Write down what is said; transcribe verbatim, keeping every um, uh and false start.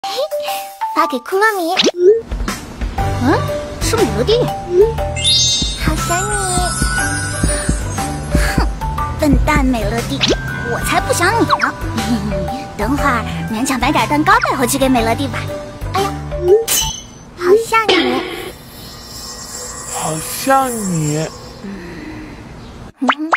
发给库洛米。 嗯，是美乐蒂。 好想你。 哼，笨蛋美乐蒂，我才不想你呢。等会儿勉强买点蛋糕带回去给美乐蒂吧。哎呀， 好像你。 好像你。 嗯。